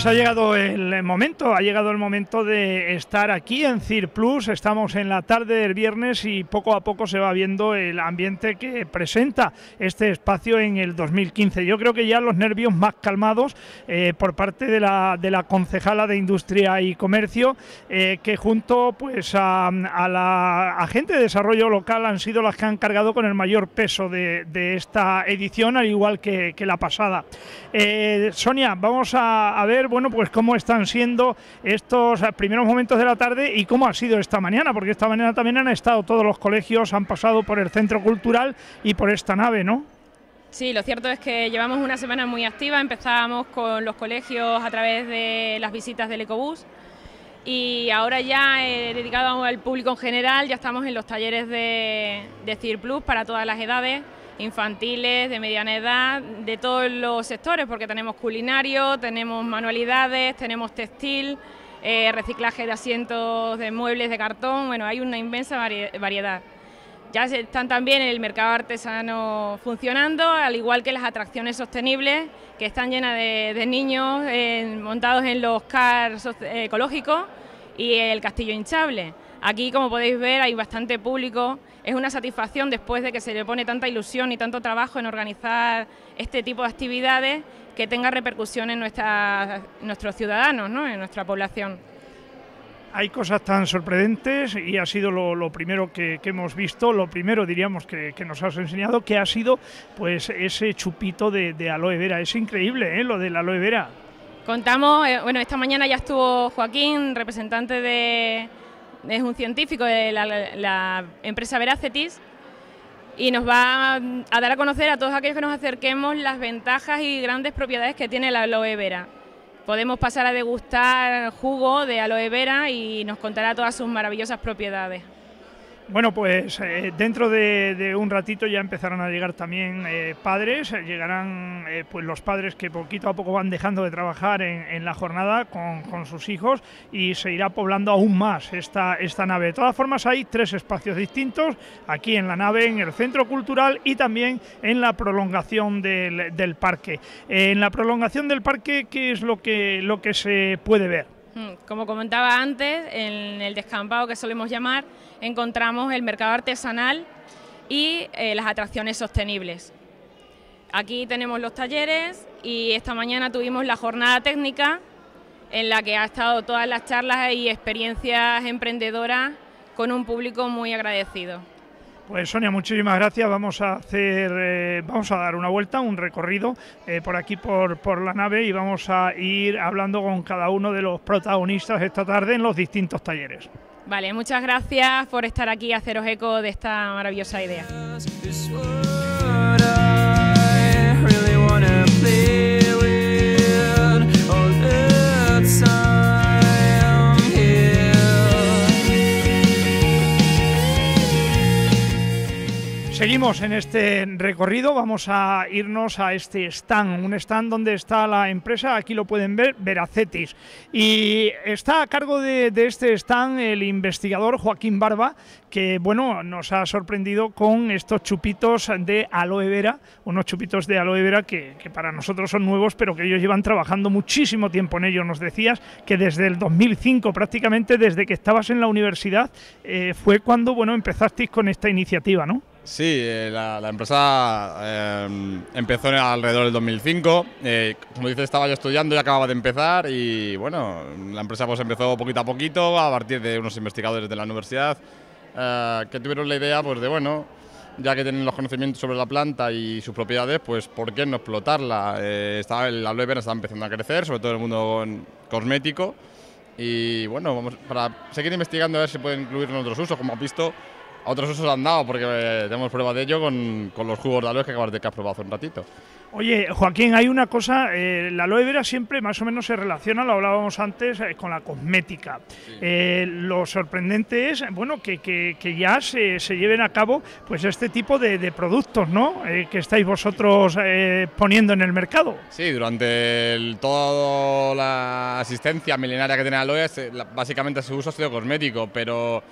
Pues ha llegado el momento de estar aquí en CIR Plus. Estamos en la tarde del viernes y poco a poco se va viendo el ambiente que presenta este espacio en el 2015. Yo creo que ya los nervios más calmados por parte de la concejala de Industria y Comercio, que junto pues a la agente de desarrollo local han sido las que han cargado con el mayor peso de esta edición, al igual que la pasada. Sonia, vamos a ver, bueno, pues cómo están siendo estos primeros momentos de la tarde y cómo ha sido esta mañana, porque esta mañana también han estado todos los colegios, han pasado por el Centro Cultural y por esta nave, ¿no? Sí, lo cierto es que llevamos una semana muy activa. Empezábamos con los colegios a través de las visitas del Ecobús y ahora ya dedicado al público en general, ya estamos en los talleres de CIR Plus para todas las edades, infantiles, de mediana edad, de todos los sectores, porque tenemos culinario, tenemos manualidades, tenemos textil, reciclaje de asientos, de muebles de cartón. Bueno, hay una inmensa variedad. Ya están también en el mercado artesano funcionando, al igual que las atracciones sostenibles, que están llenas de niños montados en los cars ecológicos y el castillo hinchable. Aquí, como podéis ver, hay bastante público. Es una satisfacción después de que se le pone tanta ilusión y tanto trabajo en organizar este tipo de actividades, que tenga repercusión en nuestros ciudadanos, ¿no?, en nuestra población. Hay cosas tan sorprendentes y ha sido lo primero que hemos visto, lo primero diríamos que nos has enseñado, que ha sido pues ese chupito de aloe vera. Es increíble, lo del aloe vera. Contamos, bueno, esta mañana ya estuvo Joaquín, representante es un científico de la empresa Veracetis, y nos va a dar a conocer a todos aquellos que nos acerquemos las ventajas y grandes propiedades que tiene la aloe vera. Podemos pasar a degustar jugo de aloe vera y nos contará todas sus maravillosas propiedades. Bueno, pues dentro de un ratito ya empezarán a llegar también padres, llegarán pues los padres que poquito a poco van dejando de trabajar en la jornada con sus hijos, y se irá poblando aún más esta nave. De todas formas, hay 3 espacios distintos, aquí en la nave, en el Centro Cultural y también en la prolongación del parque. En la prolongación del parque, ¿qué es lo que se puede ver? Como comentaba antes, en el descampado, que solemos llamar, encontramos el mercado artesanal y las atracciones sostenibles. Aquí tenemos los talleres y esta mañana tuvimos la jornada técnica, en la que ha estado todas las charlas y experiencias emprendedoras con un público muy agradecido. Pues Sonia, muchísimas gracias. Vamos a dar una vuelta, un recorrido por aquí por la nave, y vamos a ir hablando con cada uno de los protagonistas esta tarde en los distintos talleres. Vale, muchas gracias por estar aquí y haceros eco de esta maravillosa idea. Seguimos en este recorrido, vamos a irnos a este stand, un stand donde está la empresa, aquí lo pueden ver, Veracetis. Y está a cargo de este stand el investigador Joaquín Barba, que bueno, nos ha sorprendido con estos chupitos de aloe vera, unos chupitos de aloe vera que para nosotros son nuevos, pero que ellos llevan trabajando muchísimo tiempo en ello. Nos decías que desde el 2005, prácticamente desde que estabas en la universidad, fue cuando bueno, empezasteis con esta iniciativa, ¿no? Sí, la empresa empezó alrededor del 2005, como dices, estaba yo estudiando y acababa de empezar, y bueno, la empresa pues empezó poquito a poquito a partir de unos investigadores de la universidad que tuvieron la idea pues de bueno, ya que tienen los conocimientos sobre la planta y sus propiedades, pues ¿por qué no explotarla? El aloe vera estaba empezando a crecer, sobre todo en el mundo cosmético, y bueno, vamos para seguir investigando a ver si pueden incluir en otros usos. Como has visto, a otros usos han dado, porque tenemos prueba de ello con los jugos de aloe que acabas de probar hace un ratito. Oye, Joaquín, hay una cosa, la aloe vera siempre más o menos se relaciona, lo hablábamos antes, con la cosmética. Sí. Lo sorprendente es, bueno, que ya se lleven a cabo pues este tipo de productos, ¿no?, que estáis vosotros poniendo en el mercado. Sí, durante toda la asistencia milenaria que tiene aloe, básicamente su uso ha sido cosmético, pero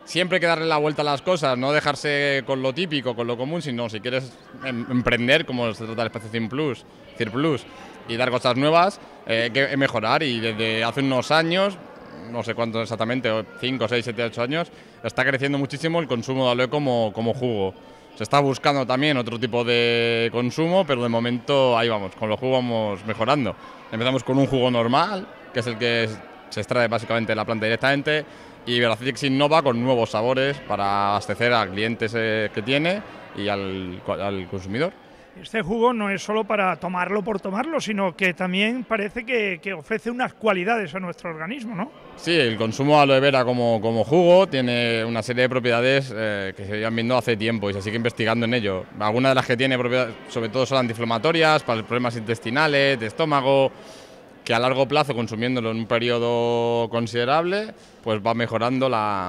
siempre hay que darle la vuelta a las cosas, no dejarse con lo típico, con lo común, sino si quieres emprender, como se trata del espacio CIR Plus, y dar cosas nuevas, hay que mejorar. Y desde hace unos años, no sé cuántos exactamente, 5, 6, 7, 8 años, está creciendo muchísimo el consumo de aloe como jugo. Se está buscando también otro tipo de consumo, pero de momento ahí vamos, con los jugos vamos mejorando. Empezamos con un jugo normal, que es el que se extrae básicamente de la planta directamente, y Veracitix innova con nuevos sabores para abastecer a clientes que tiene y al consumidor. Este jugo no es solo para tomarlo por tomarlo, sino que también parece que ofrece unas cualidades a nuestro organismo, ¿no? Sí, el consumo de aloe vera como jugo tiene una serie de propiedades que se iban viendo hace tiempo y se sigue investigando en ello. Algunas de las que tiene propiedades, sobre todo, son antiinflamatorias, para problemas intestinales, de estómago, que a largo plazo, consumiéndolo en un periodo considerable, pues va mejorando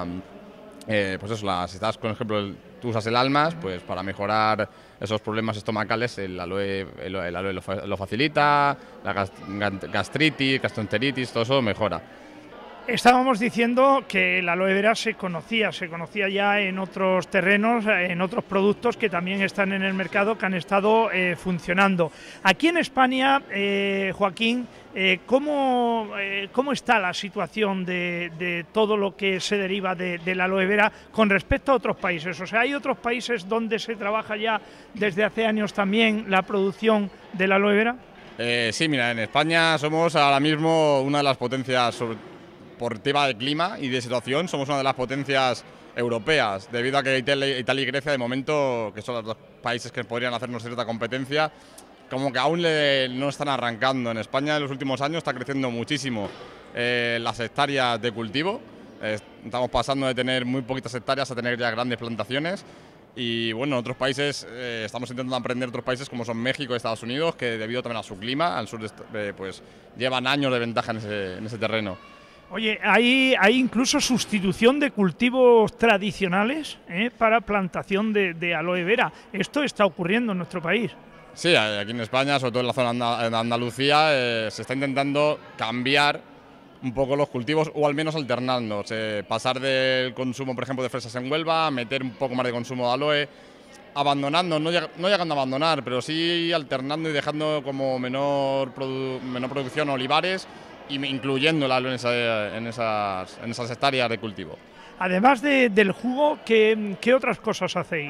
pues eso, si estás, por ejemplo, tú usas el Almas, pues para mejorar esos problemas estomacales el aloe lo facilita, la gastritis, gastroenteritis, todo eso mejora. Estábamos diciendo que la aloe vera se conocía ya en otros terrenos, en otros productos que también están en el mercado, que han estado funcionando. Aquí en España, Joaquín, ¿cómo está la situación de todo lo que se deriva de la aloe vera con respecto a otros países? O sea, ¿hay otros países donde se trabaja ya desde hace años también la producción de la aloe vera? Sí, mira, en España somos ahora mismo una de las potencias por tema de clima y de situación, somos una de las potencias europeas, debido a que Italia y Grecia, de momento, que son los dos países que podrían hacernos cierta competencia, como que aún no están arrancando. En España en los últimos años está creciendo muchísimo las hectáreas de cultivo. Estamos pasando de tener muy poquitas hectáreas a tener ya grandes plantaciones. Y bueno, en otros países estamos intentando aprender otros países como son México y Estados Unidos, que debido también a su clima, al sur, pues llevan años de ventaja en ese terreno. Oye, hay incluso sustitución de cultivos tradicionales para plantación de aloe vera. ¿Esto está ocurriendo en nuestro país? Sí, aquí en España, sobre todo en la zona de Andalucía, se está intentando cambiar un poco los cultivos, o al menos alternando. Pasar del consumo, por ejemplo, de fresas en Huelva, meter un poco más de consumo de aloe, abandonando, no llegando a abandonar, pero sí alternando y dejando como menor producción olivares, y incluyendo la aloe en esas hectáreas de cultivo. Además del jugo, ¿qué otras cosas hacéis?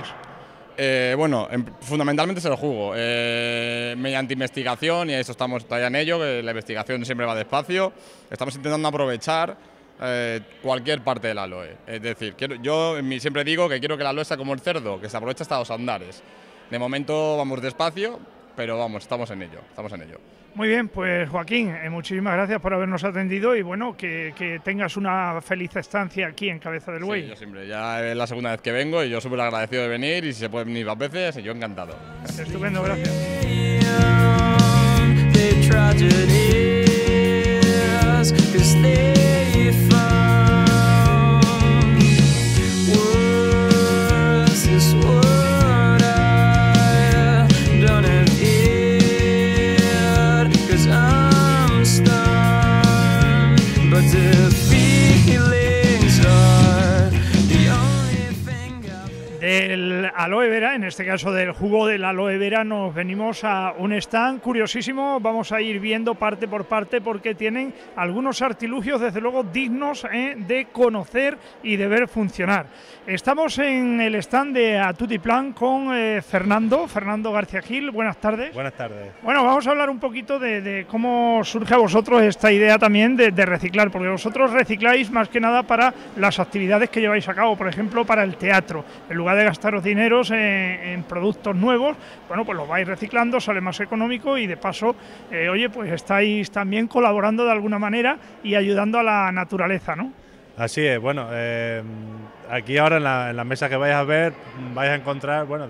Bueno, fundamentalmente es el jugo. Mediante investigación, y eso estamos todavía en ello, que la investigación siempre va despacio, estamos intentando aprovechar cualquier parte del aloe. Es decir, yo siempre digo que quiero que el aloe sea como el cerdo, que se aprovecha hasta los andares. De momento vamos despacio, pero vamos, estamos en ello. Muy bien, pues Joaquín, muchísimas gracias por habernos atendido y bueno, que tengas una feliz estancia aquí en Cabeza del Buey. Sí, yo siempre, ya es la segunda vez que vengo y yo súper agradecido de venir, y si se puede venir más veces, yo encantado. Estupendo, gracias. Del aloe vera, en este caso del jugo del aloe vera, nos venimos a un stand curiosísimo. Vamos a ir viendo parte por parte porque tienen algunos artilugios desde luego dignos de conocer y de ver funcionar. Estamos en el stand de Atutiplan con Fernando García Gil. Buenas tardes. Buenas tardes. Bueno, vamos a hablar un poquito de cómo surge a vosotros esta idea también de reciclar, porque vosotros recicláis más que nada para las actividades que lleváis a cabo, por ejemplo, para el teatro. En lugar de gastaros dineros en productos nuevos, bueno, pues los vais reciclando, sale más económico y de paso, oye, pues estáis también colaborando de alguna manera y ayudando a la naturaleza, ¿no? Así es, bueno, aquí ahora en la mesa que vais a ver vais a encontrar, bueno,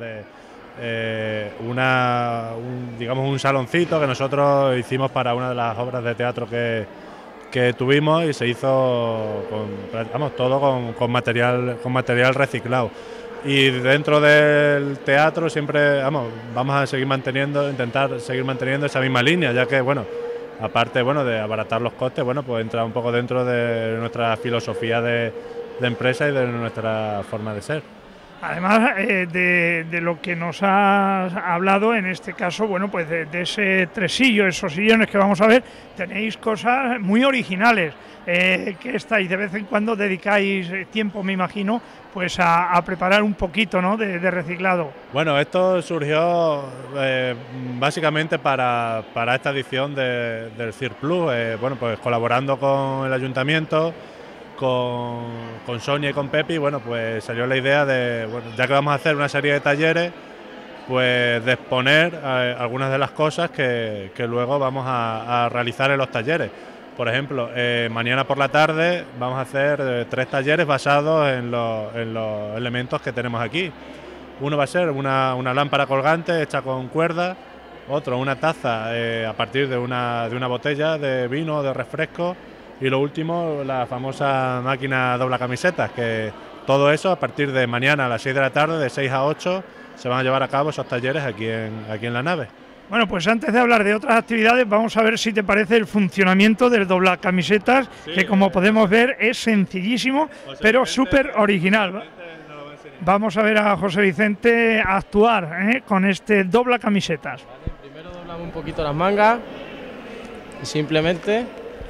digamos un saloncito que nosotros hicimos para una de las obras de teatro que tuvimos, y se hizo todo con material reciclado. Y dentro del teatro siempre vamos a intentar seguir manteniendo esa misma línea, ya que bueno, aparte de abaratar los costes, bueno, pues entra un poco dentro de nuestra filosofía de empresa y de nuestra forma de ser. Además de lo que nos has hablado, en este caso, bueno, pues de ese tresillo, esos sillones que vamos a ver, tenéis cosas muy originales, que estáis de vez en cuando dedicáis tiempo, me imagino, pues a preparar un poquito, ¿no?, de reciclado. Bueno, esto surgió básicamente para esta edición del CIR Plus, bueno, pues colaborando con el ayuntamiento, con Sonia y con Pepi, bueno, pues salió la idea de, bueno, ya que vamos a hacer una serie de talleres, pues de exponer algunas de las cosas que luego vamos a realizar en los talleres. Por ejemplo, mañana por la tarde vamos a hacer 3 talleres basados en los elementos que tenemos aquí. Uno va a ser una lámpara colgante hecha con cuerda, otro una taza a partir de una botella de vino o de refresco, y lo último, la famosa máquina dobla camisetas, que todo eso a partir de mañana a las 6 de la tarde, de 6 a 8, se van a llevar a cabo esos talleres aquí en la nave. Bueno, pues antes de hablar de otras actividades, vamos a ver si te parece el funcionamiento del dobla camisetas, sí, que como podemos ver es sencillísimo, pero súper original. Vamos a ver a José Vicente actuar con este dobla camisetas. Vale, primero doblamos un poquito las mangas y simplemente,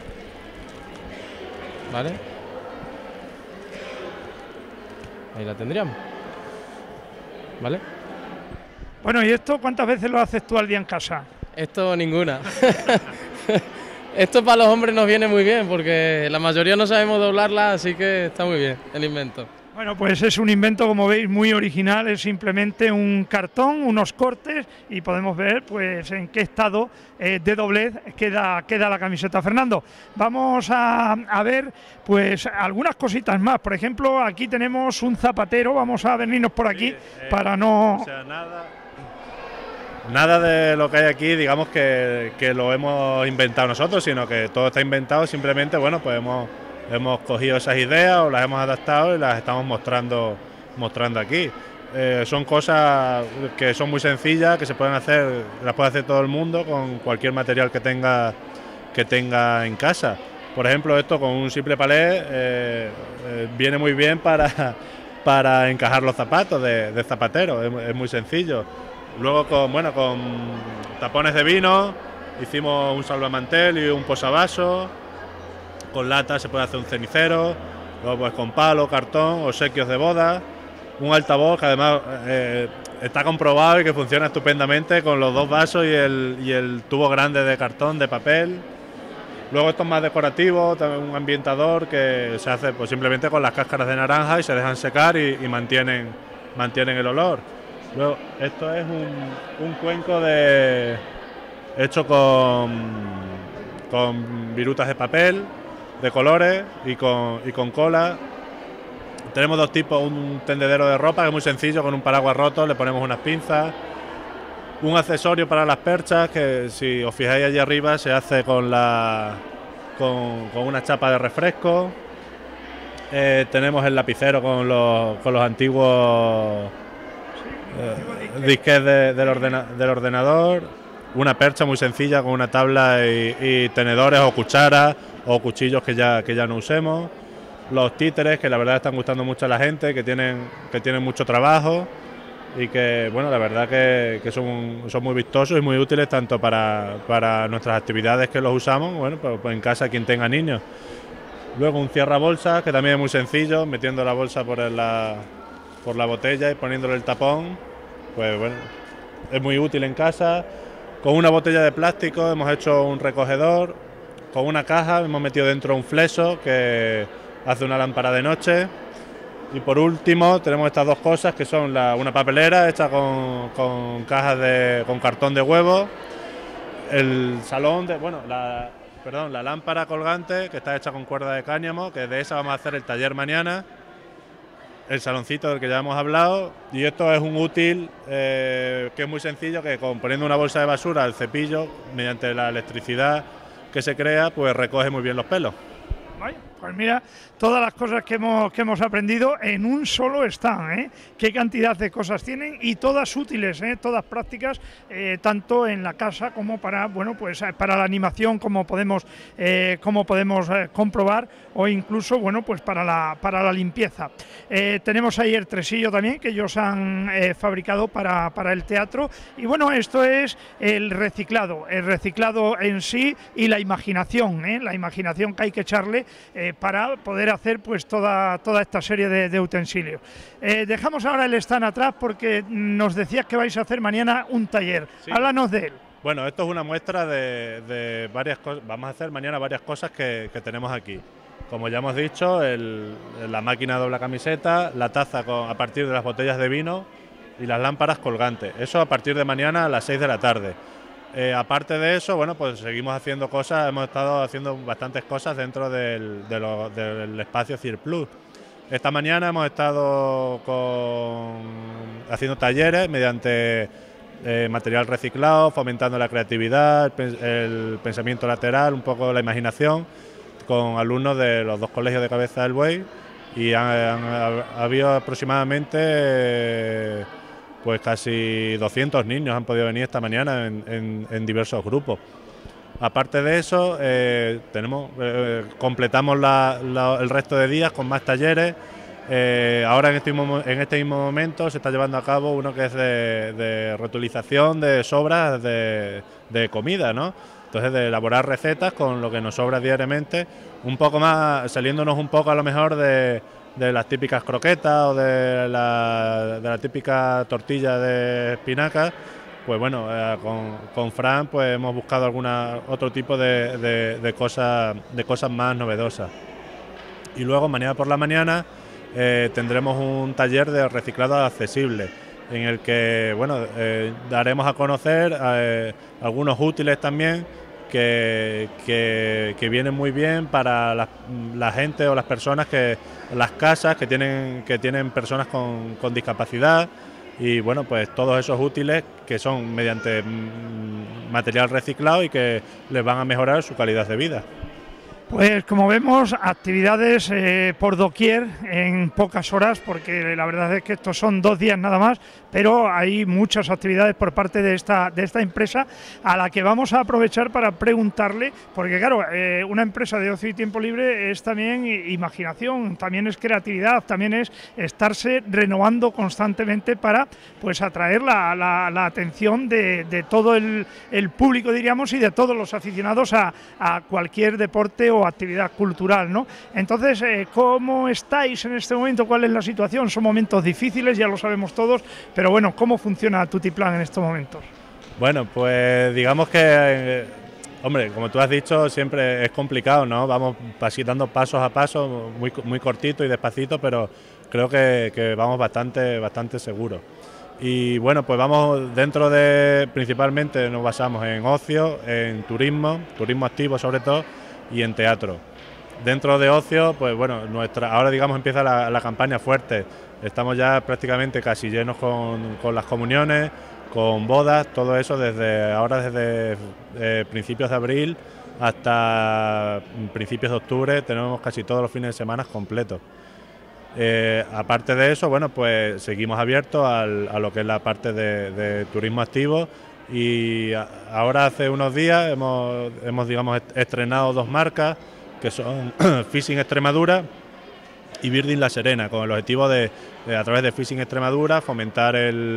¿vale? Ahí la tendríamos, ¿vale? Bueno, ¿y esto cuántas veces lo haces tú al día en casa? Esto ninguna. Esto para los hombres nos viene muy bien porque la mayoría no sabemos doblarla, así que está muy bien el invento. Bueno, pues es un invento, como veis, muy original, es simplemente un cartón, unos cortes, y podemos ver pues en qué estado de doblez queda la camiseta. Fernando, vamos a ver pues algunas cositas más. Por ejemplo, aquí tenemos un zapatero, vamos a venirnos por aquí para no... O sea, nada de lo que hay aquí, digamos que lo hemos inventado nosotros, sino que todo está inventado, simplemente, bueno, pues hemos cogido esas ideas o las hemos adaptado y las estamos mostrando aquí. Son cosas que son muy sencillas, que se pueden hacer, las puede hacer todo el mundo con cualquier material que tenga en casa. Por ejemplo, esto con un simple palé viene muy bien para encajar los zapatos de zapatero, es muy sencillo. Luego con tapones de vino hicimos un salvamantel y un posavasos. Con lata se puede hacer un cenicero, luego pues con palo, cartón, obsequios de boda, un altavoz que además está comprobado y que funciona estupendamente con los 2 vasos y el tubo grande de cartón, de papel. Luego esto es más decorativo, también un ambientador que se hace pues simplemente con las cáscaras de naranja y se dejan secar y mantienen el olor. Luego esto es un cuenco hecho con virutas de papel, de colores y con cola. Tenemos 2 tipos, un tendedero de ropa que es muy sencillo, con un paraguas roto le ponemos unas pinzas, un accesorio para las perchas que si os fijáis allí arriba se hace con una chapa de refresco. Tenemos el lapicero con los antiguos disques del ordenador, una percha muy sencilla con una tabla y tenedores o cucharas o cuchillos que ya no usemos, los títeres que la verdad están gustando mucho a la gente, que tienen mucho trabajo y que bueno, la verdad que son muy vistosos y muy útiles tanto para nuestras actividades que los usamos, bueno, pues en casa quien tenga niños. Luego un cierra bolsas que también es muy sencillo, metiendo la bolsa por la botella y poniéndole el tapón, pues bueno, es muy útil en casa. Con una botella de plástico hemos hecho un recogedor, con una caja hemos metido dentro un fleso que hace una lámpara de noche. Y por último tenemos estas 2 cosas que son una papelera hecha con cajas con cartón de huevo, el salón la lámpara colgante que está hecha con cuerda de cáñamo, que de esa vamos a hacer el taller mañana, el saloncito del que ya hemos hablado, y esto es un útil que es muy sencillo, que poniendo una bolsa de basura al cepillo, mediante la electricidad que se crea, pues recoge muy bien los pelos. Vaya. Pues mira, todas las cosas que hemos aprendido en un solo stand, ¿eh? Qué cantidad de cosas tienen y todas útiles, ¿eh? Todas prácticas, tanto en la casa como para, bueno, pues para la animación, como podemos comprobar, o incluso, bueno, pues para la limpieza. Tenemos ahí el tresillo también que ellos han fabricado para el teatro, y bueno, esto es el reciclado en sí y la imaginación que hay que echarle para poder hacer pues toda esta serie de utensilios. Dejamos ahora el stand atrás porque nos decías que vais a hacer mañana un taller. Sí. Háblanos de él. Bueno, esto es una muestra de varias cosas. Vamos a hacer mañana varias cosas que tenemos aquí. Como ya hemos dicho, la máquina doble camiseta, la taza a partir de las botellas de vino y las lámparas colgantes. Eso a partir de mañana a las 6 de la tarde. Aparte de eso, bueno, pues seguimos haciendo cosas, hemos estado haciendo bastantes cosas dentro del espacio CIRplus. Esta mañana hemos estado haciendo talleres mediante material reciclado, fomentando la creatividad, el pensamiento lateral, un poco la imaginación, con alumnos de los dos colegios de Cabeza del Buey, y ha habido aproximadamente pues casi 200 niños han podido venir esta mañana en diversos grupos. Aparte de eso, completamos el resto de días con más talleres. Ahora en este mismo momento se está llevando a cabo uno que es de reutilización de sobras de comida, ¿no? Entonces, de elaborar recetas con lo que nos sobra diariamente, un poco más, saliéndonos un poco a lo mejor de las típicas croquetas o de la típica tortilla de espinacas. Pues bueno, con Fran pues hemos buscado otro tipo de cosas más novedosas. Y luego mañana por la mañana tendremos un taller de reciclado accesible, en el que bueno, daremos a conocer algunos útiles también que vienen muy bien para la gente o las personas las casas que tienen personas con discapacidad. Y bueno, pues todos esos útiles que son mediante material reciclado y que les van a mejorar su calidad de vida. Pues como vemos, actividades por doquier en pocas horas, porque la verdad es que estos son 2 días nada más, pero hay muchas actividades por parte de esta empresa, a la que vamos a aprovechar para preguntarle, porque claro, una empresa de ocio y tiempo libre es también imaginación, también es creatividad, también es estarse renovando constantemente para pues atraer la atención de todo el público, diríamos, y de todos los aficionados a cualquier deporte o actividad cultural, ¿no? Entonces, ¿cómo estáis en este momento? ¿Cuál es la situación? Son momentos difíciles, ya lo sabemos todos, pero bueno, ¿cómo funciona Tutiplan en estos momentos? Bueno, pues digamos que, hombre, como tú has dicho, siempre es complicado, ¿no? Vamos dando pasos a paso, muy cortito y despacito, pero creo que vamos bastante seguros. Y bueno, pues vamos principalmente nos basamos en ocio, en turismo activo sobre todo, y en teatro. Dentro de ocio, pues bueno, ahora digamos empieza la campaña fuerte. Estamos ya prácticamente casi llenos con las comuniones, con bodas, todo eso desde principios de abril hasta principios de octubre tenemos casi todos los fines de semana completos. Aparte de eso, bueno, pues seguimos abiertos a lo que es la parte de turismo activo. Y ahora hace unos días hemos digamos estrenado 2 marcas que son Fishing Extremadura y Birding La Serena, con el objetivo de a través de Fishing Extremadura fomentar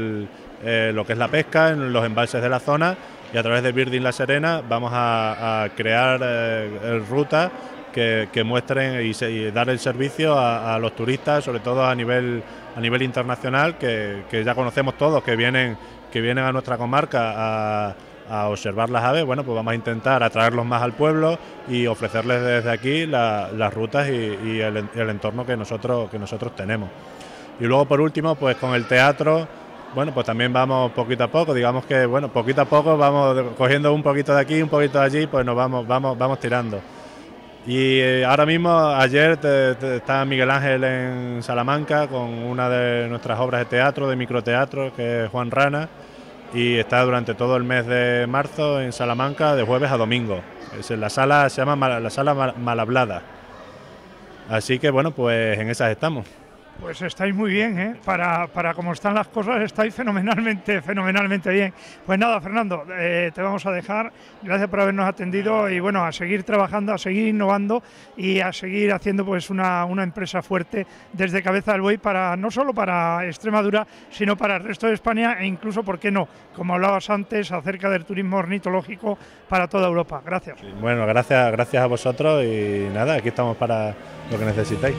lo que es la pesca en los embalses de la zona, y a través de Birding La Serena vamos a crear rutas que muestren y dar el servicio a los turistas, sobre todo a nivel internacional, que ya conocemos todos, que vienen a nuestra comarca a observar las aves. Bueno, pues vamos a intentar atraerlos más al pueblo y ofrecerles desde aquí las rutas y el entorno que nosotros tenemos. Y luego, por último, pues con el teatro, bueno, pues también vamos poquito a poco, digamos que bueno, poquito a poco vamos cogiendo un poquito de aquí, un poquito de allí, pues nos vamos tirando. Y ahora mismo, ayer está Miguel Ángel en Salamanca con una de nuestras obras de teatro, de microteatro, que es Juan Rana, y está durante todo el mes de marzo en Salamanca, de jueves a domingo. La sala se llama la Sala Malhablada. Así que bueno, pues en esas estamos. Pues estáis muy bien, ¿eh? Para cómo están las cosas estáis fenomenalmente bien. Pues nada, Fernando, te vamos a dejar. Gracias por habernos atendido y bueno, a seguir trabajando, a seguir innovando y a seguir haciendo pues una empresa fuerte desde Cabeza del Buey para no solo para Extremadura, sino para el resto de España e incluso, ¿por qué no? Como hablabas antes, acerca del turismo ornitológico para toda Europa. Gracias. Bueno, gracias a vosotros y nada, aquí estamos para lo que necesitéis.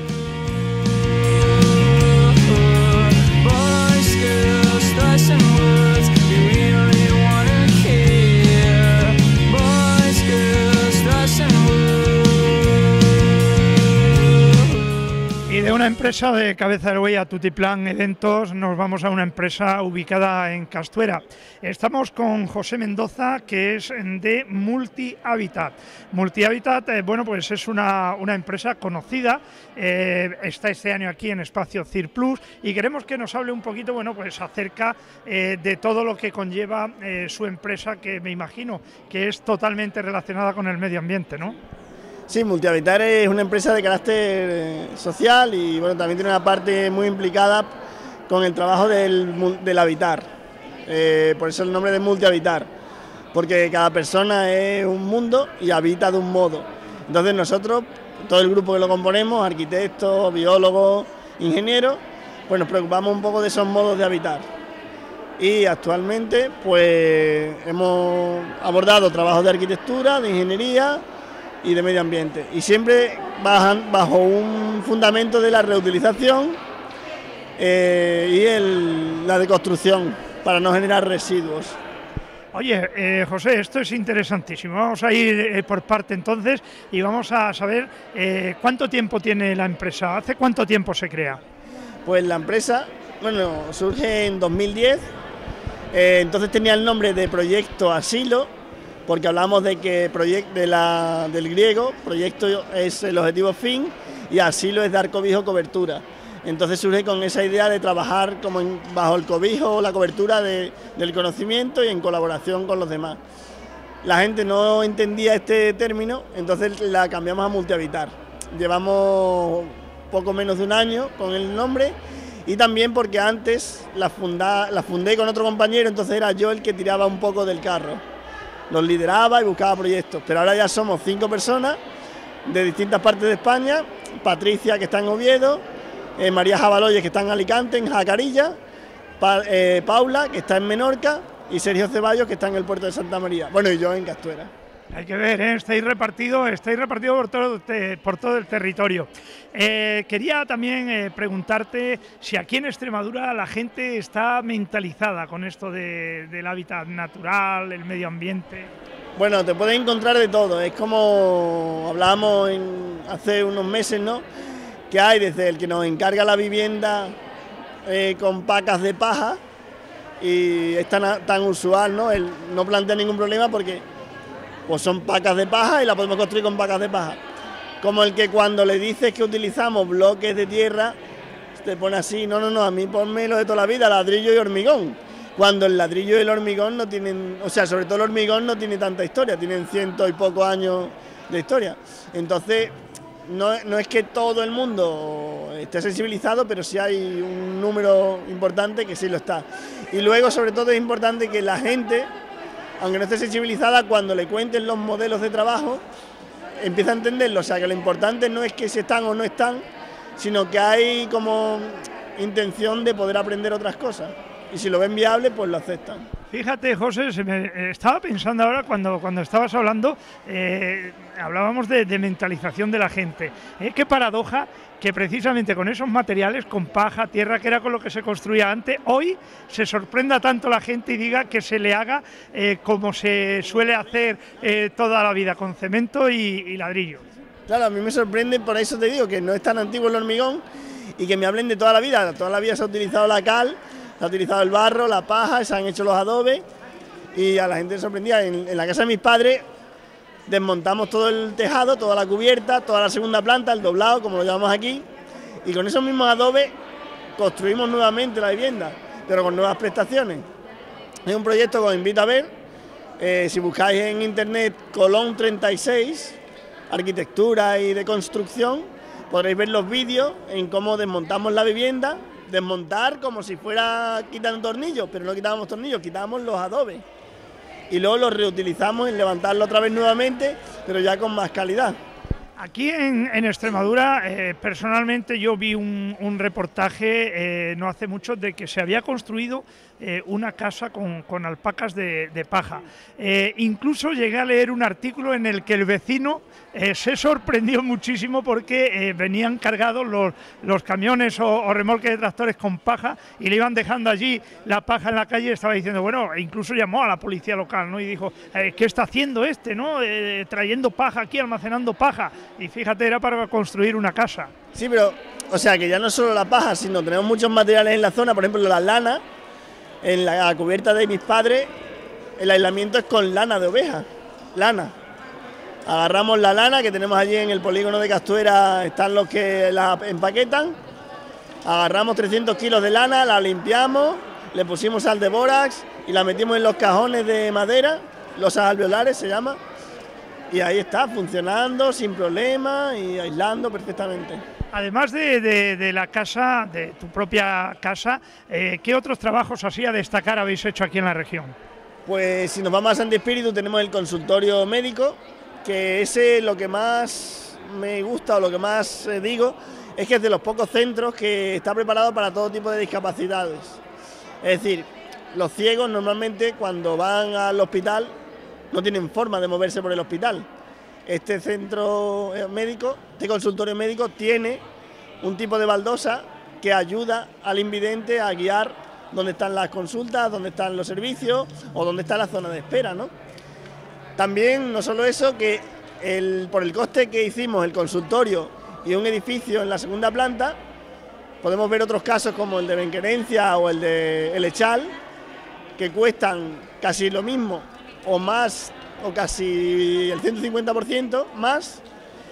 Y de una empresa de Cabeza del Buey a Tutiplan Eventos nos vamos a una empresa ubicada en Castuera. Estamos con José Mendoza, que es de Multihabitat. Multihabitat, bueno, pues es una empresa conocida, está este año aquí en Espacio CIR Plus y queremos que nos hable un poquito, bueno, pues acerca de todo lo que conlleva su empresa, que me imagino que es totalmente relacionada con el medio ambiente, ¿no? Sí, Multihabitat es una empresa de carácter social y bueno, también tiene una parte muy implicada con el trabajo del habitar. Por eso el nombre de Multihabitat, porque cada persona es un mundo y habita de un modo. Entonces nosotros, todo el grupo que lo componemos, arquitectos, biólogos, ingenieros, pues nos preocupamos un poco de esos modos de habitar. Y actualmente pues hemos abordado trabajos de arquitectura, de ingeniería y de medio ambiente, y siempre bajo un fundamento de la reutilización y la deconstrucción para no generar residuos. Oye, José, esto es interesantísimo. Vamos a ir por parte entonces y vamos a saber cuánto tiempo tiene la empresa, ¿hace cuánto tiempo se crea? Pues la empresa, bueno, surge en 2010, entonces tenía el nombre de Proyecto Asilo, porque hablamos de que del griego, proyecto es el objetivo fin y asilo es dar cobijo, cobertura. Entonces surge con esa idea de trabajar como bajo el cobijo o la cobertura del conocimiento y en colaboración con los demás. La gente no entendía este término, entonces la cambiamos a Multihabitat. Llevamos poco menos de un año con el nombre y también porque antes la fundé con otro compañero, entonces era yo el que tiraba un poco del carro. Los lideraba y buscaba proyectos, pero ahora ya somos 5 personas de distintas partes de España. Patricia, que está en Oviedo, María Jabaloyes, que está en Alicante, en Jacarilla, Paula, que está en Menorca, y Sergio Ceballos, que está en el puerto de Santa María. Bueno, y yo en Castuera. Hay que ver, estáis repartidos por todo el territorio. Quería también preguntarte si aquí en Extremadura la gente está mentalizada con esto del hábitat natural, el medio ambiente. Bueno, te puedes encontrar de todo. Es como hablábamos hace unos meses, ¿no? Que hay desde el que nos encarga la vivienda con pacas de paja y es tan usual, ¿no? Él no plantea ningún problema porque pues son pacas de paja y la podemos construir con pacas de paja. Como el que cuando le dices que utilizamos bloques de tierra, te pone así, no, a mí ponme lo de toda la vida, ladrillo y hormigón. Cuando el ladrillo y el hormigón no tienen, o sea, sobre todo el hormigón no tiene tanta historia, tienen 100 y pocos años de historia. Entonces, no es que todo el mundo esté sensibilizado, pero sí hay un número importante que sí lo está. Y luego, sobre todo, es importante que la gente, aunque no esté sensibilizada, cuando le cuenten los modelos de trabajo, empieza a entenderlo. O sea, que lo importante no es que se están o no están, sino que hay como intención de poder aprender otras cosas. Y si lo ven viable, pues lo aceptan. Fíjate, José, estaba pensando ahora cuando estabas hablando, hablábamos de mentalización de la gente. Qué paradoja que precisamente con esos materiales, con paja, tierra, que era con lo que se construía antes, hoy se sorprenda tanto la gente y diga que se le haga como se suele hacer toda la vida, con cemento y ladrillo. Claro, a mí me sorprende, por eso te digo que no es tan antiguo el hormigón y que me hablen de toda la vida. Toda la vida se ha utilizado la cal, se ha utilizado el barro, la paja, se han hecho los adobes y a la gente le sorprendía. En la casa de mis padres desmontamos todo el tejado, toda la cubierta, toda la segunda planta, el doblado, como lo llamamos aquí, y con esos mismos adobes construimos nuevamente la vivienda, pero con nuevas prestaciones. Es un proyecto que os invito a ver. Si buscáis en internet Colón 36, arquitectura y de construcción, podréis ver los vídeos en cómo desmontamos la vivienda, desmontar como si fuera quitando tornillos, pero no quitábamos tornillos, quitábamos los adobes. Y luego los reutilizamos en levantarlo otra vez nuevamente, pero ya con más calidad. Aquí en Extremadura, personalmente yo vi un reportaje no hace mucho de que se había construido una casa con alpacas de paja. Incluso llegué a leer un artículo en el que el vecino se sorprendió muchísimo porque venían cargados los camiones o remolques de tractores con paja y le iban dejando allí la paja en la calle y estaba diciendo, bueno, e incluso llamó a la policía local, ¿no? Y dijo, ¿qué está haciendo este, no? Trayendo paja aquí, almacenando paja. Y fíjate, era para construir una casa. Sí, pero, o sea, que ya no solo la paja, sino tenemos muchos materiales en la zona, por ejemplo, la lana. En la cubierta de mis padres, el aislamiento es con lana de oveja, lana. Agarramos la lana que tenemos allí en el polígono de Castuera, están los que la empaquetan. Agarramos 300 kilos de lana, la limpiamos, le pusimos sal de bórax y la metimos en los cajones de madera, los alveolares se llama. Y ahí está, funcionando sin problema y aislando perfectamente. Además de la casa, de tu propia casa, ¿qué otros trabajos así a destacar habéis hecho aquí en la región? Pues si nos vamos a Santi Espíritu tenemos el consultorio médico, que ese lo que más me gusta o lo que más digo es que es de los pocos centros que está preparado para todo tipo de discapacidades. Es decir, los ciegos normalmente cuando van al hospital no tienen forma de moverse por el hospital. Este centro médico, este consultorio médico tiene un tipo de baldosa que ayuda al invidente a guiar dónde están las consultas, dónde están los servicios o dónde está la zona de espera, ¿no? También, no solo eso, que por el coste que hicimos el consultorio y un edificio en la segunda planta, podemos ver otros casos como el de Benquerencia o el de El Echal, que cuestan casi lo mismo o más, o casi el 150% más,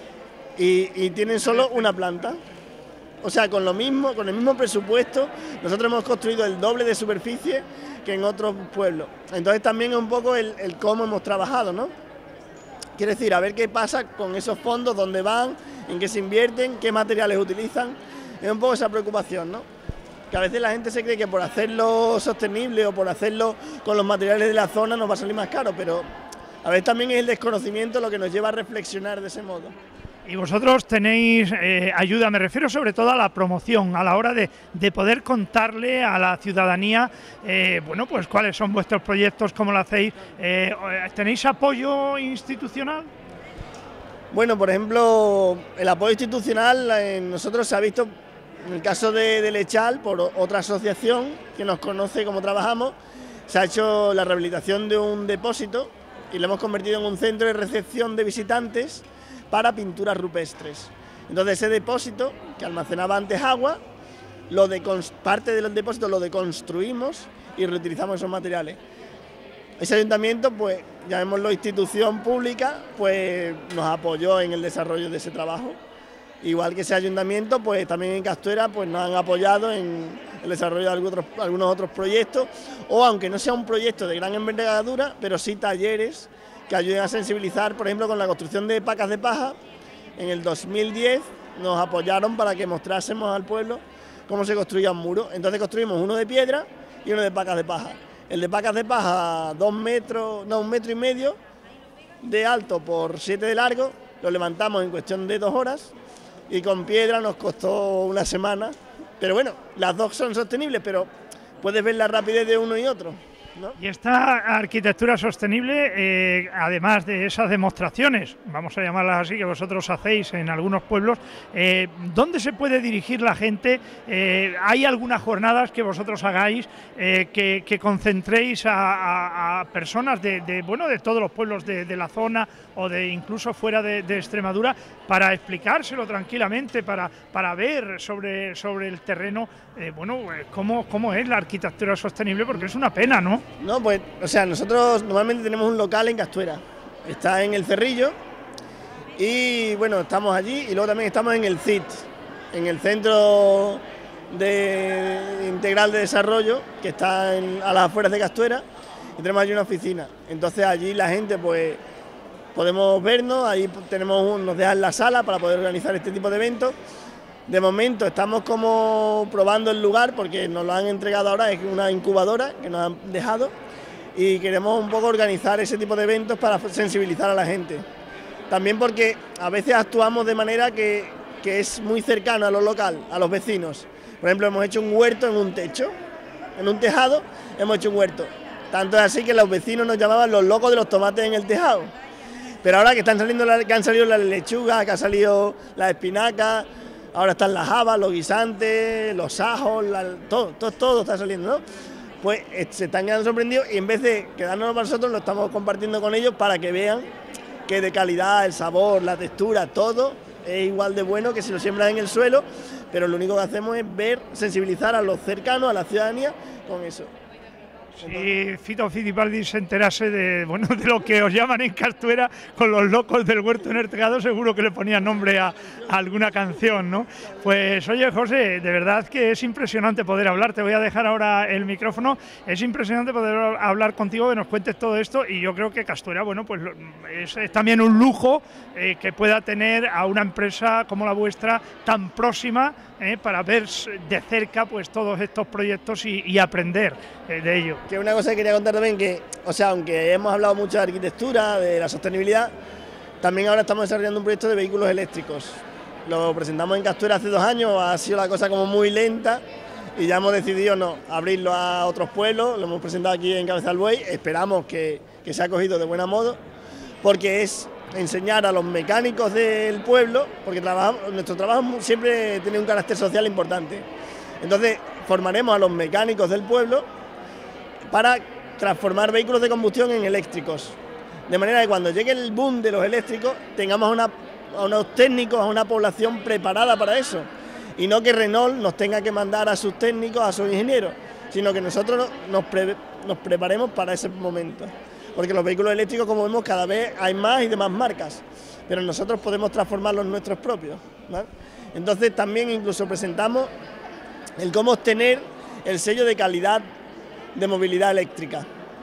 y tienen solo una planta. O sea, con el mismo presupuesto, nosotros hemos construido el doble de superficie que en otros pueblos. Entonces también es un poco el cómo hemos trabajado, ¿no? Quiere decir, a ver qué pasa con esos fondos, dónde van, en qué se invierten, qué materiales utilizan. Es un poco esa preocupación, ¿no? Que a veces la gente se cree que por hacerlo sostenible o por hacerlo con los materiales de la zona nos va a salir más caro, pero a veces también es el desconocimiento lo que nos lleva a reflexionar de ese modo. Y vosotros tenéis ayuda, me refiero sobre todo a la promoción, a la hora de poder contarle a la ciudadanía, bueno, pues cuáles son vuestros proyectos, cómo lo hacéis. ¿Tenéis apoyo institucional? Bueno, por ejemplo, el apoyo institucional nosotros se ha visto, en el caso de Lechal, por otra asociación que nos conoce cómo trabajamos, se ha hecho la rehabilitación de un depósito y lo hemos convertido en un centro de recepción de visitantes para pinturas rupestres. Entonces ese depósito, que almacenaba antes agua, parte del depósito lo deconstruimos y reutilizamos esos materiales. Ese ayuntamiento, pues llamémoslo institución pública, pues nos apoyó en el desarrollo de ese trabajo. Igual que ese ayuntamiento, pues también en Castuera pues nos han apoyado en el desarrollo de algunos otros proyectos, o aunque no sea un proyecto de gran envergadura, pero sí talleres que ayuden a sensibilizar, por ejemplo, con la construcción de pacas de paja. En el 2010 nos apoyaron para que mostrásemos al pueblo cómo se construía un muro. Entonces construimos uno de piedra y uno de pacas de paja. El de pacas de paja, 1,5 metros de alto por 7 de largo, lo levantamos en cuestión de 2 horas y con piedra nos costó una semana. Pero bueno, las dos son sostenibles, pero puedes ver la rapidez de uno y otro, ¿no? Y esta arquitectura sostenible, además de esas demostraciones, vamos a llamarlas así, que vosotros hacéis en algunos pueblos, ¿dónde se puede dirigir la gente? ¿Hay algunas jornadas que vosotros hagáis que concentréis a personas de todos los pueblos de la zona o de incluso fuera de Extremadura para explicárselo tranquilamente, para ver sobre el terreno, cómo es la arquitectura sostenible? Porque es una pena, ¿no? No, pues, o sea, nosotros normalmente tenemos un local en Castuera, está en el Cerrillo, y bueno, estamos allí, y luego también estamos en el CIT, en el Centro Integral de Desarrollo, que está a las afueras de Castuera, y tenemos allí una oficina. Entonces allí la gente pues podemos vernos, ahí nos dejan la sala para poder organizar este tipo de eventos. De momento estamos como probando el lugar porque nos lo han entregado ahora, es una incubadora que nos han dejado y queremos un poco organizar ese tipo de eventos para sensibilizar a la gente. También porque a veces actuamos de manera que es muy cercano a lo local, a los vecinos. Por ejemplo, hemos hecho un huerto en un techo, en un tejado hemos hecho un huerto. Tanto es así que los vecinos nos llamaban los locos de los tomates en el tejado. Pero ahora que han salido las lechugas, que ha salido las espinacas, ahora están las habas, los guisantes, los ajos, todo está saliendo, ¿no? Pues se están quedando sorprendidos y en vez de quedarnos para nosotros, lo estamos compartiendo con ellos para que vean que de calidad, el sabor, la textura, todo es igual de bueno que si lo siembran en el suelo, pero lo único que hacemos es sensibilizar a los cercanos, a la ciudadanía con eso. Si Fito Fittipaldi se enterase de lo que os llaman en Castuera con los locos del huerto en el tejado, seguro que le ponía nombre a alguna canción, ¿no? Pues oye, José, de verdad que es impresionante poder hablar. Te voy a dejar ahora el micrófono. Es impresionante poder hablar contigo, que nos cuentes todo esto, y yo creo que Castuera, bueno, pues es también un lujo que pueda tener a una empresa como la vuestra tan próxima para ver de cerca pues todos estos proyectos y aprender de ello. Que una cosa que quería contar también, que, o sea, aunque hemos hablado mucho de arquitectura, de la sostenibilidad, también ahora estamos desarrollando un proyecto de vehículos eléctricos. Lo presentamos en Castuera hace 2 años, ha sido la cosa como muy lenta y ya hemos decidido abrirlo a otros pueblos, lo hemos presentado aquí en Cabeza del Buey, esperamos que se ha acogido de buen modo, porque es enseñar a los mecánicos del pueblo, porque nuestro trabajo siempre tiene un carácter social importante. Entonces formaremos a los mecánicos del pueblo para transformar vehículos de combustión en eléctricos, de manera que cuando llegue el boom de los eléctricos tengamos a unos técnicos, a una población preparada para eso, y no que Renault nos tenga que mandar a sus técnicos, a sus ingenieros, sino que nosotros nos preparemos para ese momento. Porque los vehículos eléctricos, como vemos, cada vez hay más y de más marcas, pero nosotros podemos transformar los nuestros propios, ¿vale? Entonces también incluso presentamos el cómo obtener el sello de calidad de movilidad eléctrica,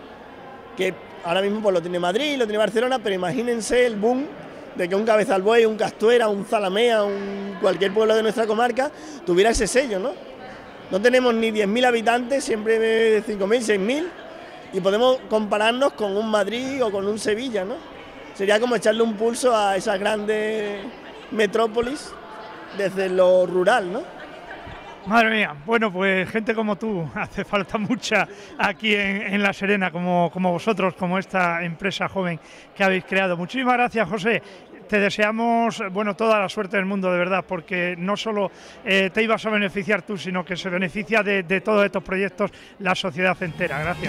que ahora mismo pues lo tiene Madrid, lo tiene Barcelona, pero imagínense el boom de que un Cabeza del Buey, un Castuera, un Zalamea, cualquier pueblo de nuestra comarca tuviera ese sello, ¿no? No tenemos ni 10.000 habitantes, siempre de 5.000, 6.000, y podemos compararnos con un Madrid o con un Sevilla, ¿no? Sería como echarle un pulso a esas grandes metrópolis desde lo rural, ¿no? Madre mía, bueno, pues gente como tú, hace falta mucha aquí en La Serena, como vosotros, como esta empresa joven que habéis creado. Muchísimas gracias, José. Te deseamos, bueno, toda la suerte del mundo, de verdad, porque no solo te ibas a beneficiar tú, sino que se beneficia de todos estos proyectos la sociedad entera. Gracias.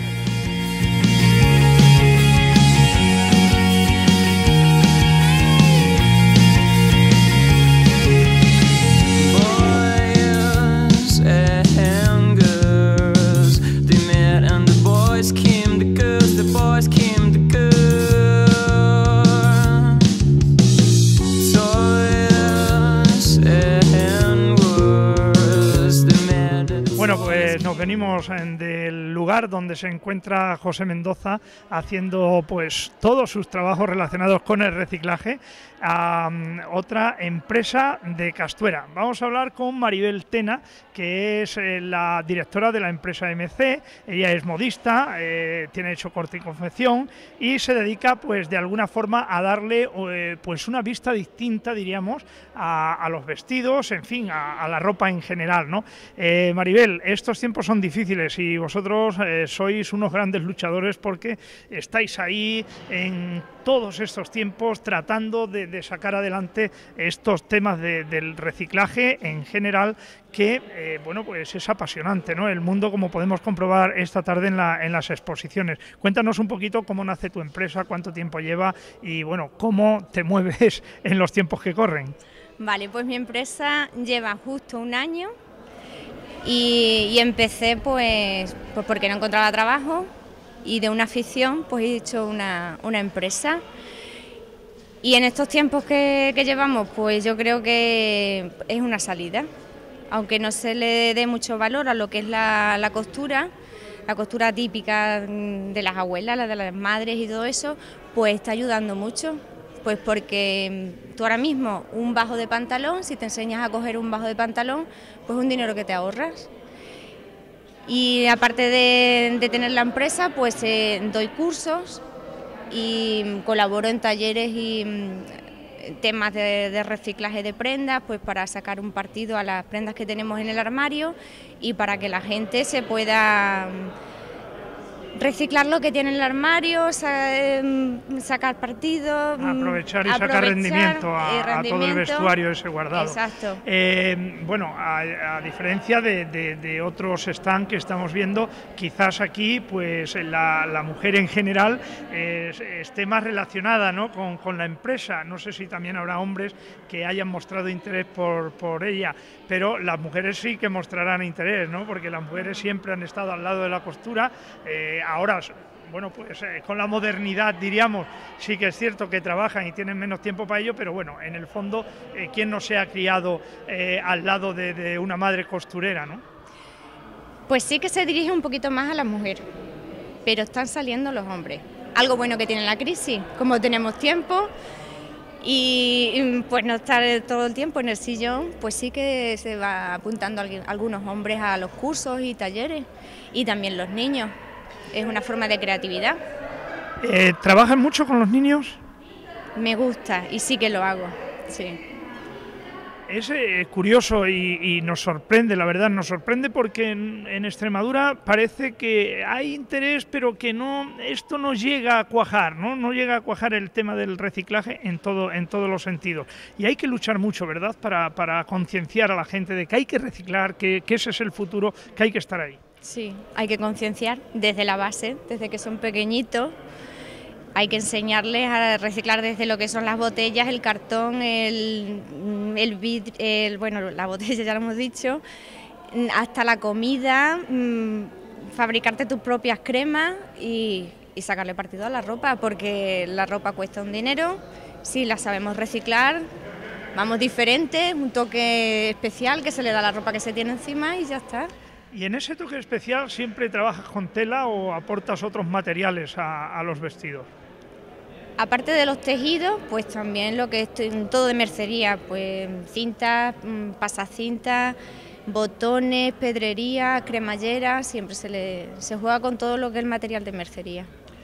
Bueno, pues nos venimos del lugar donde se encuentra José Mendoza haciendo pues todos sus trabajos relacionados con el reciclaje a otra empresa de Castuera. Vamos a hablar con Maribel Tena, que es la directora de la empresa MC. Ella es modista, tiene hecho corte y confección y se dedica pues de alguna forma a darle pues una vista distinta, diríamos, a los vestidos, en fin, a la ropa en general, ¿no? Maribel, estos tiempos son difíciles y vosotros sois unos grandes luchadores porque estáis ahí en todos estos tiempos tratando de sacar adelante estos temas del reciclaje en general, que bueno, pues es apasionante, ¿no? El mundo, como podemos comprobar esta tarde en las exposiciones. Cuéntanos un poquito cómo nace tu empresa, cuánto tiempo lleva y bueno, cómo te mueves en los tiempos que corren. Vale, pues mi empresa lleva justo 1 año y empecé pues porque no encontraba trabajo y de una afición pues he hecho una empresa. Y en estos tiempos que llevamos, pues yo creo que es una salida, aunque no se le dé mucho valor a lo que es la costura típica de las abuelas, la de las madres y todo eso, pues está ayudando mucho. Pues porque tú ahora mismo un bajo de pantalón, si te enseñas a coger un bajo de pantalón, pues es un dinero que te ahorras. Y aparte de tener la empresa, pues doy cursos y colaboro en talleres y temas de reciclaje de prendas, pues para sacar un partido a las prendas que tenemos en el armario y para que la gente se pueda reciclar lo que tiene en el armario, sacar partido, aprovechar y sacar rendimiento a todo el vestuario ese guardado. Exacto. Bueno, a diferencia de otros stands que estamos viendo, quizás aquí pues la mujer en general esté más relacionada, ¿no?, con la empresa. No sé si también habrá hombres que hayan mostrado interés por ella, pero las mujeres sí que mostrarán interés, ¿no?, porque las mujeres siempre han estado al lado de la costura. Ahora, bueno, pues con la modernidad, diríamos, sí que es cierto que trabajan y tienen menos tiempo para ello, pero bueno, en el fondo, ¿quién no se ha criado al lado de una madre costurera, no? Pues sí que se dirige un poquito más a las mujeres, pero están saliendo los hombres. Algo bueno que tiene la crisis, como tenemos tiempo y pues no estar todo el tiempo en el sillón, pues sí que se va apuntando algunos hombres a los cursos y talleres, y también los niños. Es una forma de creatividad. ¿Trabajan mucho con los niños? Me gusta y sí que lo hago, sí. Es curioso y nos sorprende, la verdad, nos sorprende porque en Extremadura parece que hay interés, pero que esto no llega a cuajar, no llega a cuajar el tema del reciclaje en todos los sentidos. Y hay que luchar mucho, ¿verdad?, para concienciar a la gente de que hay que reciclar, que ese es el futuro, que hay que estar ahí. Sí, hay que concienciar desde la base, desde que son pequeñitos. Hay que enseñarles a reciclar desde lo que son las botellas, el cartón, el vidrio, bueno, la botella ya lo hemos dicho, hasta la comida, fabricarte tus propias cremas y sacarle partido a la ropa, porque la ropa cuesta un dinero. Si la sabemos reciclar, vamos diferente, un toque especial que se le da a la ropa que se tiene encima y ya está. ¿Y en ese toque especial siempre trabajas con tela o aportas otros materiales a los vestidos? Aparte de los tejidos, pues también lo que es todo de mercería, pues cintas, pasacintas, botones, pedrería, cremallera, siempre se juega con todo lo que es el material de mercería.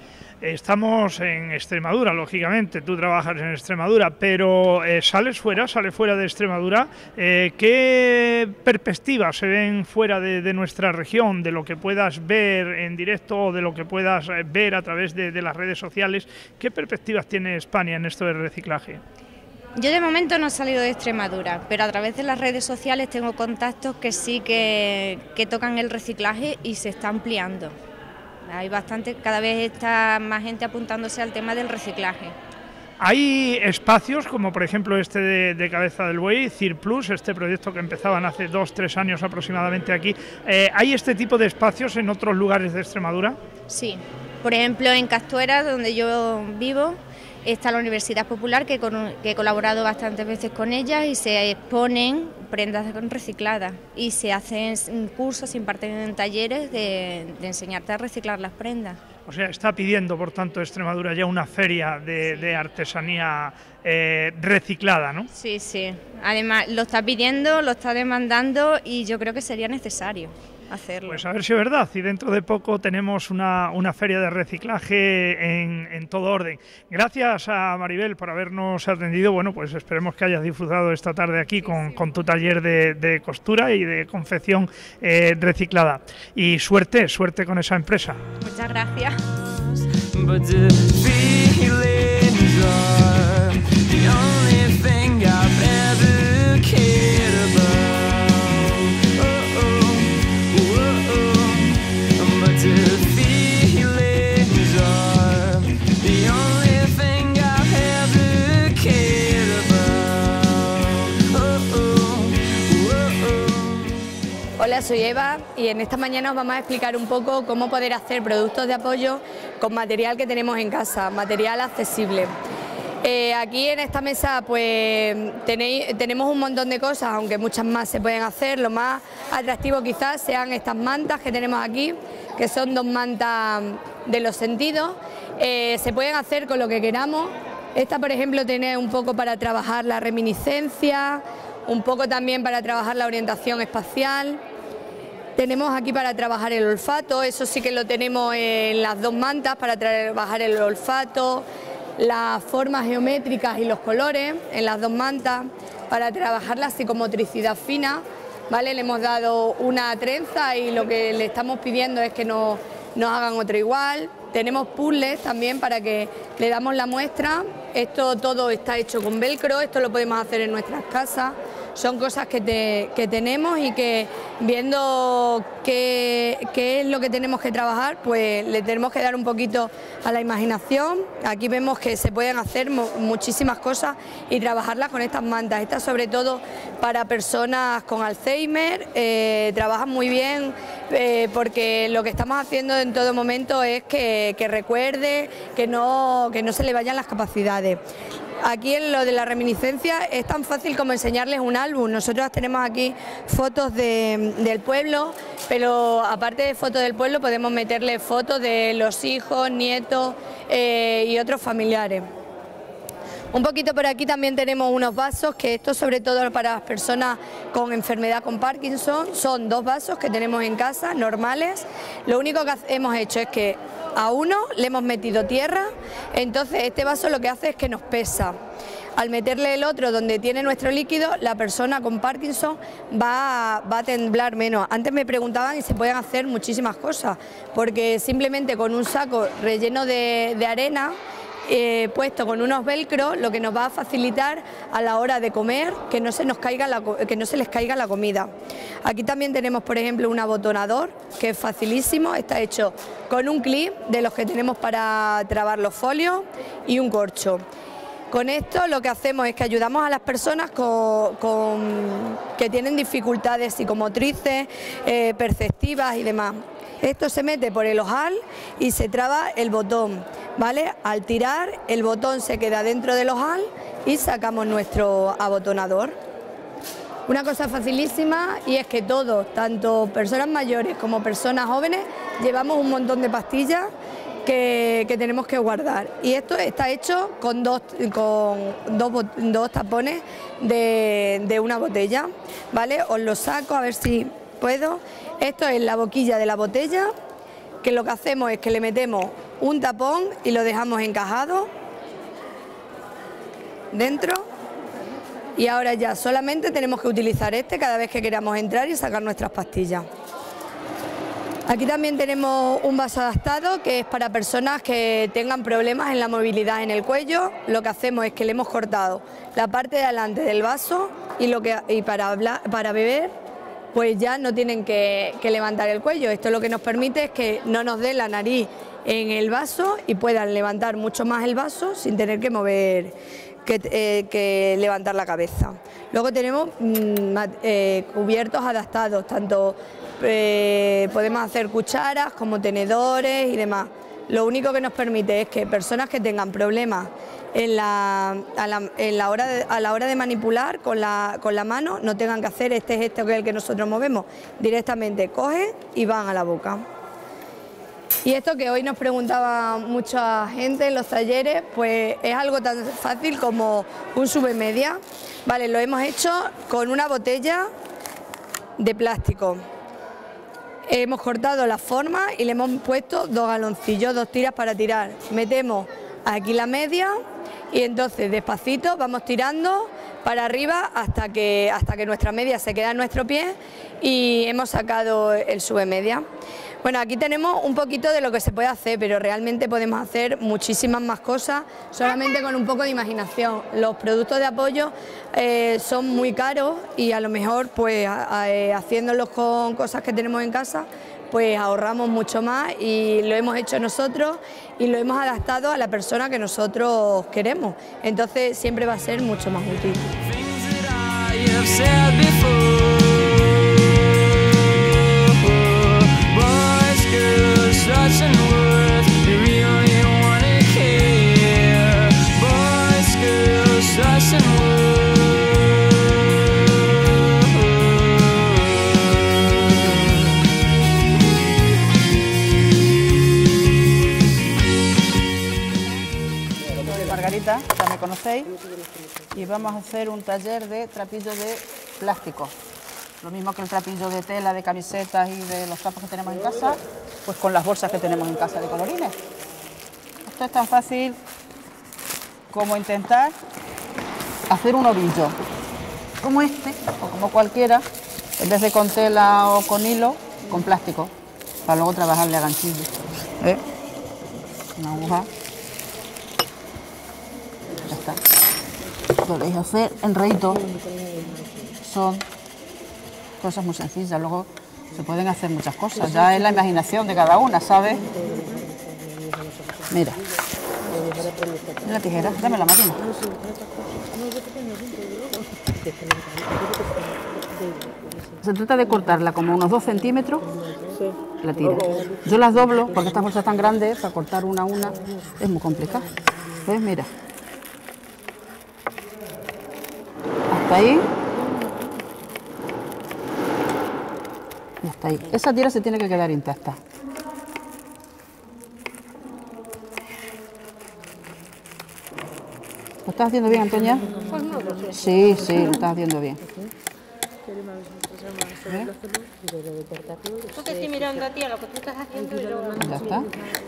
Estamos en Extremadura, lógicamente, tú trabajas en Extremadura, pero sales fuera de Extremadura. ¿Qué perspectivas se ven fuera de nuestra región, de lo que puedas ver en directo o de lo que puedas ver a través de las redes sociales? ¿Qué perspectivas tiene España en esto del reciclaje? Yo de momento no he salido de Extremadura, pero a través de las redes sociales tengo contactos que sí que tocan el reciclaje y se está ampliando. Hay bastante, cada vez está más gente apuntándose al tema del reciclaje. Hay espacios como por ejemplo este de Cabeza del Buey, CIRPlus, este proyecto que empezaban hace 2-3 años aproximadamente aquí. ¿Hay este tipo de espacios en otros lugares de Extremadura? Sí, por ejemplo en Castuera, donde yo vivo, está la Universidad Popular, que he colaborado bastantes veces con ella, y se exponen prendas recicladas y se hacen cursos, se imparten talleres de enseñarte a reciclar las prendas. O sea, está pidiendo, por tanto, Extremadura ya una feria de artesanía reciclada, ¿no? Sí, sí. Además, lo está pidiendo, lo está demandando y yo creo que sería necesario hacerlo. Pues a ver si es verdad, y dentro de poco tenemos una feria de reciclaje en todo orden. Gracias a Maribel por habernos atendido. Bueno, pues esperemos que hayas disfrutado esta tarde aquí con tu taller de costura y de confección reciclada. Y suerte con esa empresa. Muchas gracias. Hola, soy Eva y en esta mañana os vamos a explicar un poco cómo poder hacer productos de apoyo con material que tenemos en casa, material accesible. Aquí en esta mesa pues tenemos un montón de cosas, aunque muchas más se pueden hacer. Lo más atractivo quizás sean estas mantas que tenemos aquí, que son 2 mantas de los sentidos. Se pueden hacer con lo que queramos. Esta, por ejemplo, tiene un poco para trabajar la reminiscencia, un poco también para trabajar la orientación espacial. Tenemos aquí para trabajar el olfato, eso sí que lo tenemos en las 2 mantas, para trabajar el olfato, las formas geométricas y los colores en las 2 mantas, para trabajar la psicomotricidad fina, ¿vale? Le hemos dado una trenza y lo que le estamos pidiendo es que nos hagan otro igual. Tenemos puzzles también para que le damos la muestra. Esto todo está hecho con velcro, esto lo podemos hacer en nuestras casas. Son cosas que tenemos y que viendo qué es lo que tenemos que trabajar, pues le tenemos que dar un poquito a la imaginación. Aquí vemos que se pueden hacer muchísimas cosas y trabajarlas con estas mantas. Estas sobre todo para personas con Alzheimer, trabajan muy bien porque lo que estamos haciendo en todo momento es que recuerde, que no se le vayan las capacidades. Aquí en lo de la reminiscencia es tan fácil como enseñarles un álbum. Nosotros tenemos aquí fotos del pueblo, pero aparte de fotos del pueblo podemos meterle fotos de los hijos, nietos y otros familiares. Un poquito por aquí también tenemos unos vasos, que esto sobre todo para las personas con enfermedad con Parkinson. Son 2 vasos que tenemos en casa, normales. Lo único que hemos hecho es que a uno le hemos metido tierra, entonces este vaso lo que hace es que nos pesa. Al meterle el otro donde tiene nuestro líquido, la persona con Parkinson va a temblar menos. Antes me preguntaban y se pueden hacer muchísimas cosas, porque simplemente con un saco relleno de arena, puesto con unos velcro, lo que nos va a facilitar a la hora de comer que no se les caiga la comida. Aquí también tenemos, por ejemplo, un abotonador que es facilísimo, está hecho con un clip de los que tenemos para trabar los folios y un corcho. Con esto lo que hacemos es que ayudamos a las personas que tienen dificultades psicomotrices, perceptivas y demás. Esto se mete por el ojal y se traba el botón, ¿vale? Al tirar el botón se queda dentro del ojal y sacamos nuestro abotonador. Una cosa facilísima, y es que todos, tanto personas mayores como personas jóvenes, llevamos un montón de pastillas que tenemos que guardar. Y esto está hecho con dos tapones de una botella, ¿vale? Os lo saco a ver si puedo. Esto es la boquilla de la botella, que lo que hacemos es que le metemos un tapón y lo dejamos encajado dentro. Y ahora ya solamente tenemos que utilizar este cada vez que queramos entrar y sacar nuestras pastillas. Aquí también tenemos un vaso adaptado que es para personas que tengan problemas en la movilidad en el cuello. Lo que hacemos es que le hemos cortado la parte de adelante del vaso y para beber pues ya no tienen que levantar el cuello. Esto lo que nos permite es que no nos dé la nariz en el vaso y puedan levantar mucho más el vaso sin tener que mover, que levantar la cabeza. Luego tenemos cubiertos adaptados, tanto podemos hacer cucharas como tenedores y demás. Lo único que nos permite es que personas que tengan problemas a la hora de manipular con la mano no tengan que hacer este gesto que es el que nosotros movemos, directamente cogen y van a la boca. Y esto que hoy nos preguntaba mucha gente en los talleres, pues es algo tan fácil como un sube-media. Vale, lo hemos hecho con una botella de plástico. Hemos cortado la forma y le hemos puesto 2 galoncillos, 2 tiras para tirar. Metemos aquí la media y entonces despacito vamos tirando para arriba hasta que nuestra media se queda en nuestro pie y hemos sacado el sube-media. Bueno, aquí tenemos un poquito de lo que se puede hacer, pero realmente podemos hacer muchísimas más cosas solamente con un poco de imaginación. Los productos de apoyo son muy caros y a lo mejor pues haciéndolos con cosas que tenemos en casa pues ahorramos mucho más y lo hemos hecho nosotros y lo hemos adaptado a la persona que nosotros queremos. Entonces siempre va a ser mucho más útil. Boy Scouts missing word. Margarita, ya me conocéis, y vamos a hacer un taller de trapillo de plástico. Lo mismo que el trapillo de tela, de camisetas y de los trapos que tenemos en casa, pues con las bolsas que tenemos en casa de colorines. Esto es tan fácil como intentar hacer un ovillo, como este, o como cualquiera, en vez de con tela o con hilo, con plástico, para luego trabajarle a ganchillo. ¿Eh? Una aguja. Ya está. Podéis hacer enreitos. Son cosas muy sencillas. Luego se pueden hacer muchas cosas. Ya es la imaginación de cada una, ¿sabes? Mira. Una tijera. Dame la máquina. Se trata de cortarla como unos 2 centímetros. La tira. Yo las doblo porque estas bolsas tan grandes, para cortar una a una, es muy complicado. ¿Ves? Mira. Hasta ahí. Y hasta ahí. Esa tira se tiene que quedar intacta. ¿Lo estás haciendo bien, Antonia? Sí, sí, lo estás haciendo bien. ¿Eh? Tú que estoy mirando a ti, a lo que tú estás haciendo y luego... Ya está.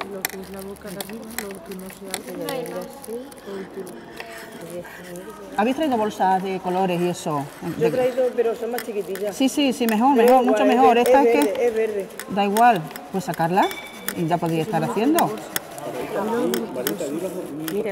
¿Habéis traído bolsas de colores y eso? Yo he traído, pero son más chiquitillas. Sí, sí, sí, mejor, mejor, mucho mejor. Esta es que... Es verde. Da igual, pues sacarla y ya podéis estar haciendo. Mira.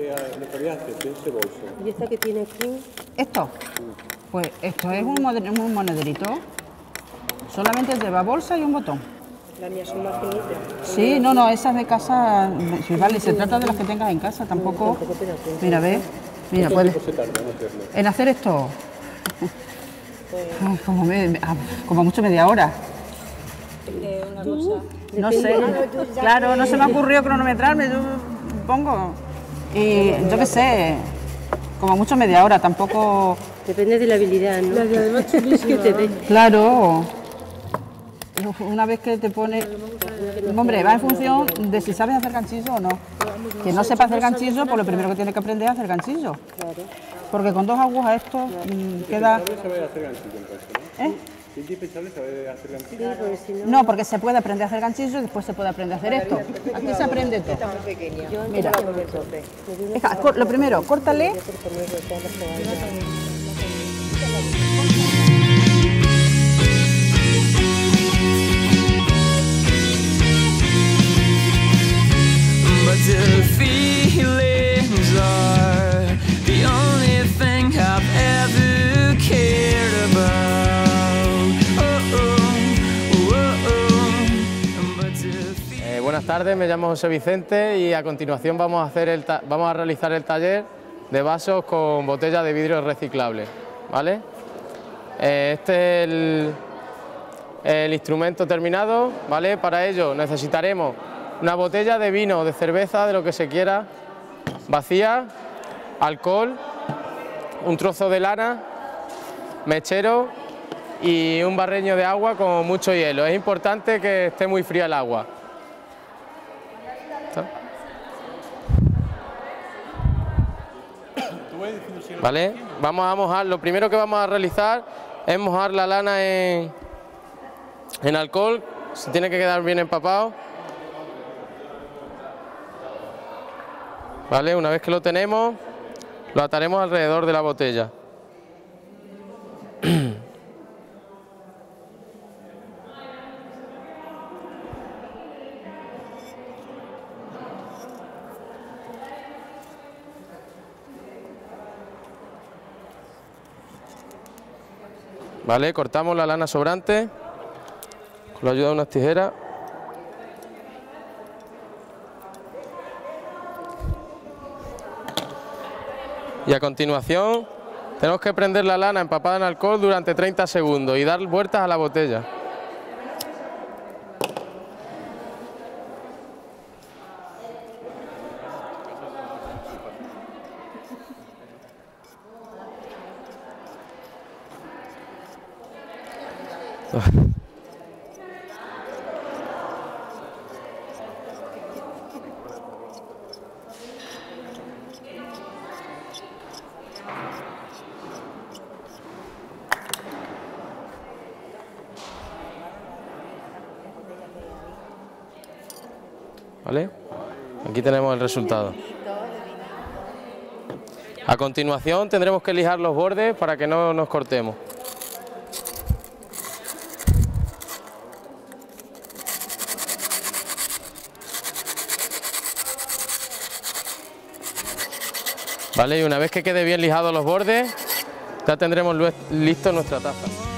¿Y esta que tiene aquí? ¿Esto? Pues esto es un monederito. Solamente lleva bolsa y un botón. Las mías son más finitas. Sí, no, esas de casa, sí, vale, se trata de las que tengas en casa, tampoco... Mira, ve, mira, puedes... En hacer esto, como mucho media hora. No sé, claro, no se me ha ocurrido cronometrarme, yo pongo, y yo qué sé, como mucho media hora, tampoco... Depende de la habilidad, ¿no? La de además chulísima. Claro, una vez que te pone... Hombre, va en función de si sabes hacer ganchillo o no. Quien no sepa hacer ganchillo, pues lo primero que tiene que aprender es hacer ganchillo. Porque con 2 agujas esto queda... ¿Eh? ¿Es indispensable saber hacer ganchillo? No, porque se puede aprender a hacer ganchillo y después se puede aprender a hacer esto. Aquí se aprende todo. Mira, lo primero, córtale. But the feelings are the only thing I've ever cared about. Buenas tardes, me llamo José Vicente y a continuación vamos a realizar el taller de vasos con botellas de vidrio reciclable, ¿vale? Este es el instrumento terminado, ¿vale? Para ello necesitaremos una botella de vino o de cerveza, de lo que se quiera, vacía, alcohol, un trozo de lana, mechero y un barreño de agua con mucho hielo. Es importante que esté muy fría el agua. ¿Vale? Vamos a mojar, lo primero que vamos a realizar es mojar la lana en alcohol, se tiene que quedar bien empapado. ¿Vale? Una vez que lo tenemos, lo ataremos alrededor de la botella. ¿Vale? Cortamos la lana sobrante con la ayuda de unas tijeras. Y a continuación tenemos que prender la lana empapada en alcohol durante 30 segundos y dar vueltas a la botella. ¿Vale? Aquí tenemos el resultado. A continuación tendremos que lijar los bordes para que no nos cortemos. ¿Vale? Y una vez que quede bien lijados los bordes, ya tendremos listo nuestra taza.